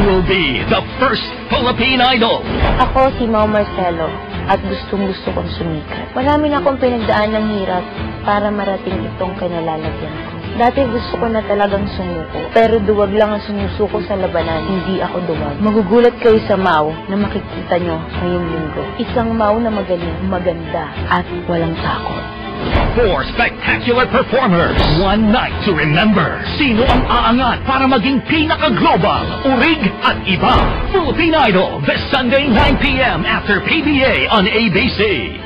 will be the first Philippine Idol. Ako si Mau Marcelo at gustong-gusto kong sumikat. Marami na akong pinagdaan ng hirap para marating itong kinalalagyan ko. Dati gusto ko na talagang sumuko, pero duwag lang ang sumusuko sa labanan, hindi ako duwag. Magugulat kayo sa Mau na makikita nyo ngayong linggo. Isang Mau na magaling, maganda, at walang takot. 4 spectacular performers, 1 night to remember. Sino ang aangat para maging pinaka-global, urig at iba? Philippine Idol, this Sunday 9 p.m. after PBA on ABC.